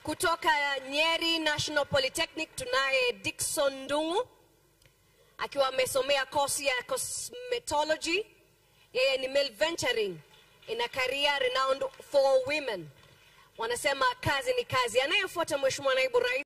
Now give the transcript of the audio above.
Kutoka Nyeri National Polytechnic tunaye Dickson Ndung'u akiwa amesomea course ya Cosmetology. Yeye ni male venturing in a career renowned for women. Wanasema kazi ni kazi. Anayefuata Mheshimiwa Naibu Rais